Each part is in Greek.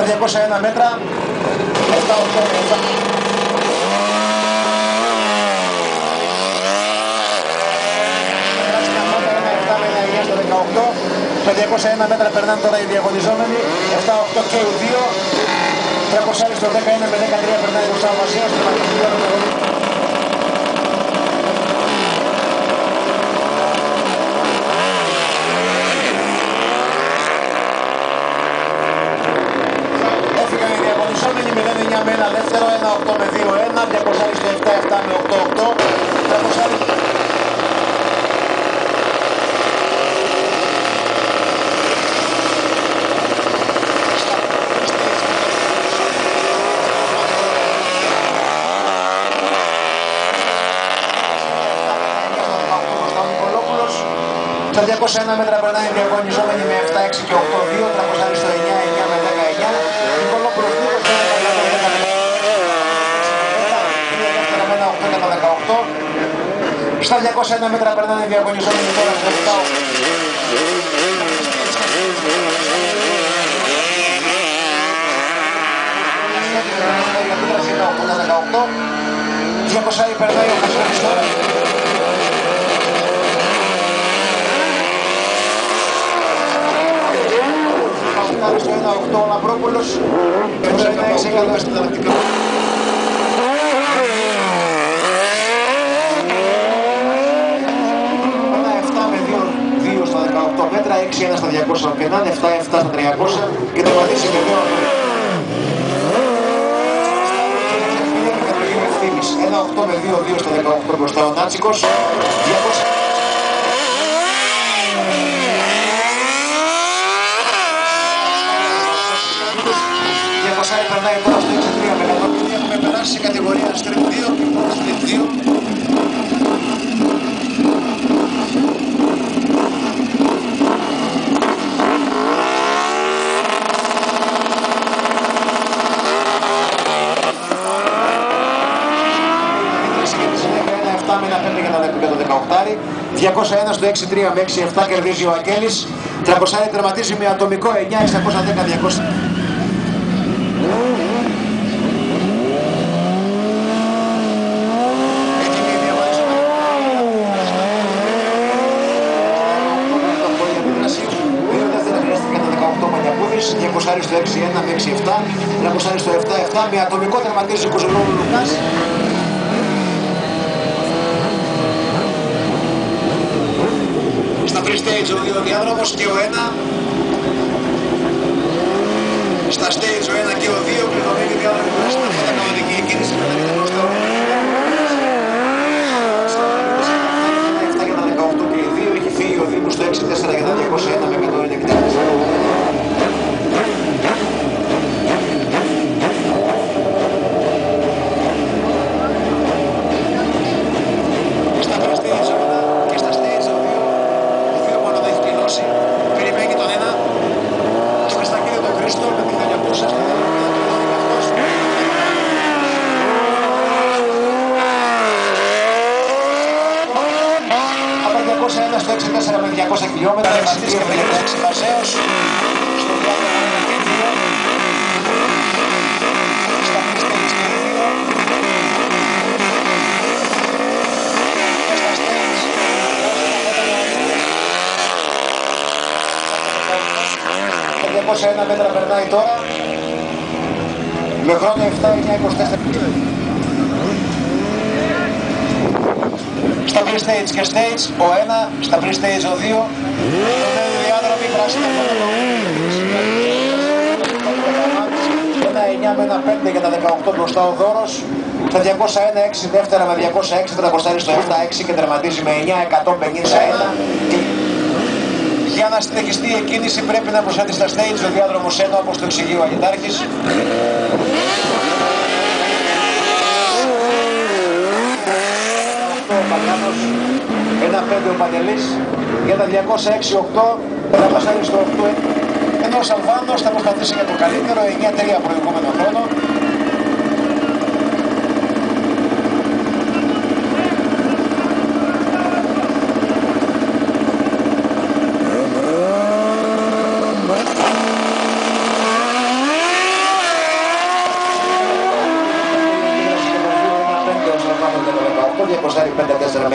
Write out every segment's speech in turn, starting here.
Στα 201 μέτρα, 7-8. Στα 201 μέτρα περνάνε τώρα οι διαγωνιζόμενοι, 7-8 και οι δύο. 300 στο 10 είναι με 13 περνάει μπροστά ο Βασίας. Έφυγαν οι διαγωνιζόμενοι 0-9 με 1 δεύτερο, 1-8 με 2-1, 200 στο 7-7 με 8-8, 300. Στα 201 μέτρα περνάει οι διαγωνιζόμενοι με 7, 6 και 8, 2, 300 στο 9, 9 με 19. Νικολόπουλος 2, στο 10, στα 201 μέτρα περνάνε οι διαγωνιζόμενοι τώρα στο 7. Για 200 περνάει ο Χασιώτης τώρα. Στο 1-8 ο Λαμπρόπουλος, και το 1-6 έκανα στην τακτικά. 1-7 με 2 στα 18 μέτρα, 6-1 στα 200 πενάνε, 7-7 στα 300 και τερματίσει με 2. 1-8 με 2-2 στα 18 μπροστά ο Νάτσικος, 200. Περνάει τώρα στο 6-3 με 100. Έχουμε περάσει σε κατηγορία Street 2 και Street 2. Με ένα 5 για το 18. 201 στο 6-3 με 6-7 κερδίζει ο Αγγέλης. 300 τερματίζει με ατομικό 9-610-200. Κοσάρι στο 6-1 με 6-7, 300 στο 7-7, με ατομικό τερματίζει ο Κοζολόγου Λουκάς. Στα free stage ο 2 διάδρομος και ο 1. Στα stage ο 1 και ο 2, πληρωμένη διάδρομος στην κανονική κίνηση με τα ρητανό στο 7 για τα 18 και οι 2, έχει φύγει ο Δήμος στο 6-4 για τα 201 με 101 και 4. Στο 6-4 με 200 χιλιόμετρα, 6-3 με 6 Βασέως, στο διάδρομο και 2, στα free stage και 2, και στα stage, τα 201 μέτρα περνάει τώρα, με χρόνο 7-9-24. Στα free stage και stage, ο 1, στα free stage ο 2, διάδρομοι πράσινα ένα 9 με ένα 5 για τα 18 μπροστά ο Δώρος, στα 201 6 δεύτερα με 206, 300 στο 7-6 και τερματίζει με 9-151. Για να συνεχιστεί η εκκίνηση πρέπει να προσθέτει στα stage ο διάδρομος 1 όπως το εξηγεί ο Αγιτάρχης. Ένα 5 ο Παντελής για τα 206-8, θα πασάρει στο 8, ενώ ο Σαλβάνος θα προσπαθήσει για το καλύτερο, 9-3 προηγούμενο χρόνο.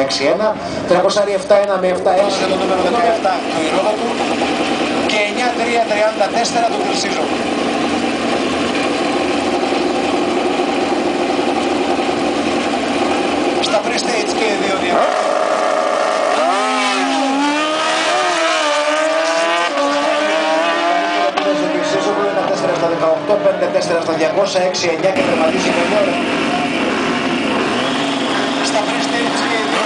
6-1, 307-1 με 7-6 για το νούμερο 17 του Ηρόδοτου και 9-3-34 του Χρυσίζου. Στα pre-stage και οι δύο διαδικασίες. Στα 18, 5-4 στα 200, 6-9 και τερματίζει με 9 ώρα. Στα pre-stage και οι δύο.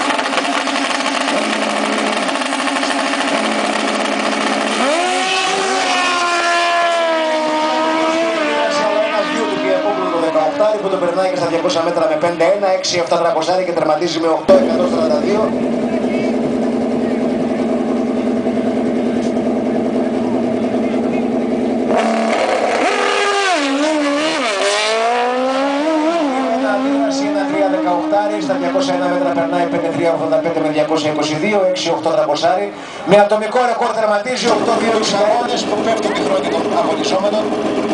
Που το περνάει και στα 200 μέτρα με 5-1, 6-7 τρακοσάρι και τερματίζει με 8-142. Στα 201 μέτρα περνάει 5-3-85 με 222, 6-8 τρακοσάρι. Με ατομικό ρεκόρ τερματίζει 8-2 τους αγώνες που πέφτουν τη χρόνια των αγωνιζόμενων.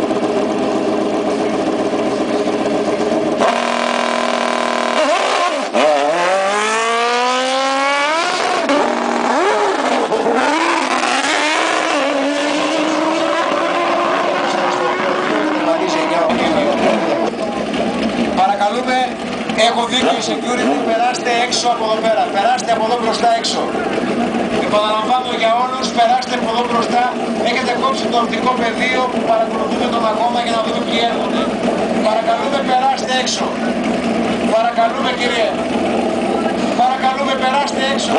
Παρακαλούμε, έχω δίκιο οι security, περάστε έξω από εδώ πέρα, περάστε από εδώ μπροστά έξω. Επαναλαμβάνω για όλους, περάστε από εδώ μπροστά, έχετε κόψει το οπτικό πεδίο που παρακολουθούμε τον αγώνα για να δούμε ποιοι έρχονται. Παρακαλούμε, περάστε έξω. Παρακαλούμε κύριε, παρακαλούμε περάστε έξω.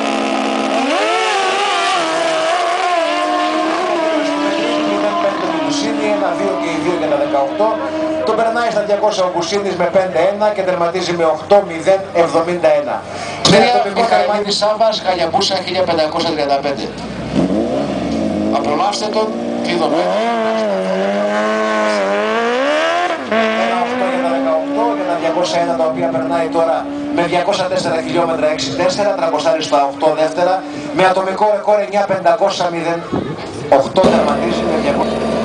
Ένα, 2 και οι 2 για τα 18. Το περνάει στα 200 ο Μπουσίνης με 5-1 και τερματίζει με 8-0-71. Μιχαηλίδης Σάββας, Χαλιαμπούσα 1535. Απολαύστε τον, κλείδω με. 1-8 για τα 18, για τα 201 τα οποία περνάει τώρα με 204 χιλιόμετρα 6-4, τρακοσάρι στα 8 δεύτερα, με ατομικό ρεκόρ 9-500-0-8 τερματίζει με 200.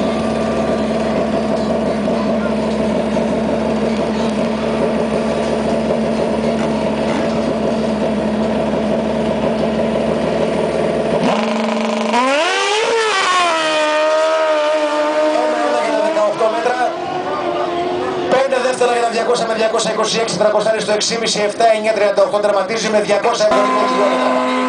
Για τα 200 με 226, τρακοσάρι στο 6,5, 7-9-38 τερματίζει με 270 χιλιόμετρα.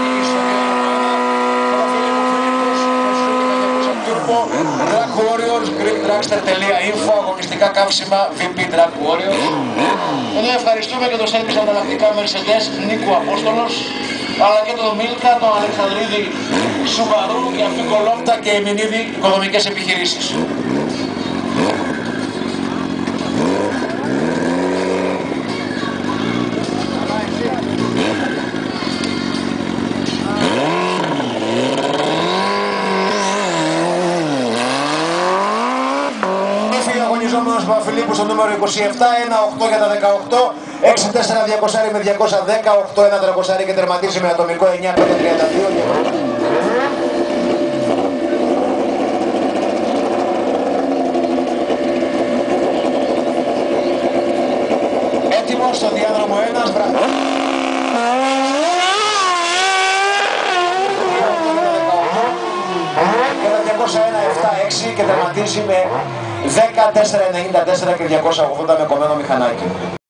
Drag Warriors, GreekDragster.info, αγωνιστικά καύσιμα VP Drag Warriors. Εδώ ευχαριστούμε και το σέρβις ανταλλακτικά Mercedes Νίκου Απόστολος, αλλά και τον Μίλκα, τον Αλεξανδρίδη Σουβαρού, για Φικολόπτα και Εμινίδη οικονομικές επιχειρήσεις. Παπαφιλίππου στο νούμερο 27, 1-8 για τα 18, 6-4 200 με 210, 8-1 τρακοσάρι και τερματίζει με ατομικό 9-5-32. Έτοιμος στο διάδρομο 1, μπράβο. Για τα 201, 7-6 και τερματίζει με 14-94 και 280 με κομμένο μηχανάκι.